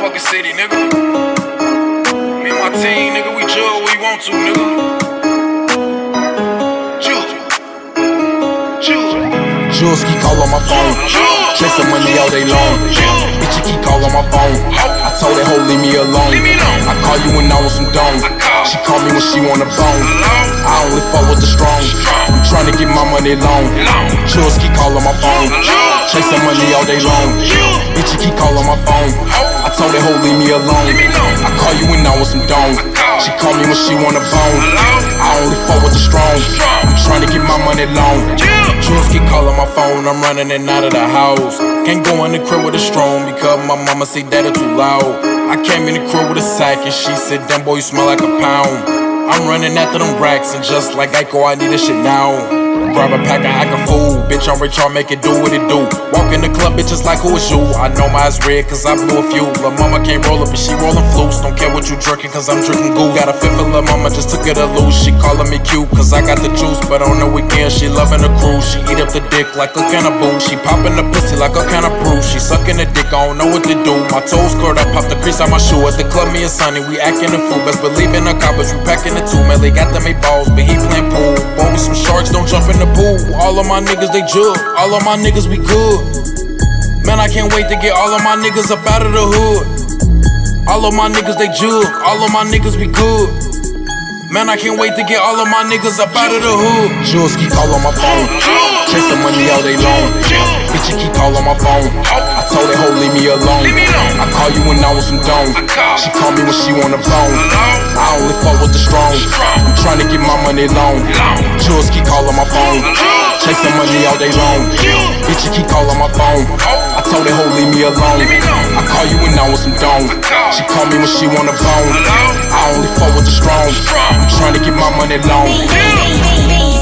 motherfucking city, nigga. Me and my team, nigga, we jug what we want to, nigga. Jugg keep calling my phone, chasing money all day long. Bitch, you keep calling my phone. I told that hoe leave me alone. I call you when I want some dome. She call me when she want a bone. I only fuck with the strong. I'm trying to get my money long. Jugg keep calling my phone, chasing money all day long. Bitch, you keep calling my phone. I told that hoe leave me alone. I call you when I want some dome. She call me when she want a bone. I only fuck with the strong. I'm trying to get my money long. Jugg keep calling my phone, I'm running in and out of the house. Can't go in the crib with a strong because my mama say that it too loud. I came in the crib with a sack and she said, damn boy, you smell like a pound. I'm running after them racks and just like Geico, I need this shit now. Grab a pack and act a fool, bitch, I'm rich, I'll make it do what it do. Walk in the club, bitches like who is you? I know my eyes red cause I blew a few. Lil' mama can't roll up and she rollin' flukes. Don't care what you drinking cause I'm drinking goo. Got a fifth of lil' mama, just took it a loose. She callin' me cute cause I got the juice, but on the weekend she loving the cruise. She eat up the dick like a can of boo. She poppin' the pussy like a can of brew. She sucking the dick, I don't know what to do. My toes curled, I popped the crease on my shoe. At the club, me and Sonny, we acting the fool. Best believe in the coppers, we packing the two. Man, they got them 8 balls, but he playin' pool. Boy, with some sharks, don't jump in the pool. All of my niggas, they jug. All of my niggas, we good. Man, I can't wait to get all of my niggas up out of the hood. All of my niggas, they jug. All of my niggas, we good. Man, I can't wait to get all of my niggas up out of the hood. Jugg keep calling my phone, chasing money all day long. Bitch, you keep calling my phone. I told that hoe leave me alone. I call you when I want some dome. She call me when she want a bone. I only fuck with the strong. I'm trying to get my money long. Jugg keep calling my phone, chasing money all day long. Bitch, you keep calling my phone. I told that hoe leave me alone. I call you when I want some dome. She call me when she want a bone. I only fuck with the strong. I'm trying to get my money long.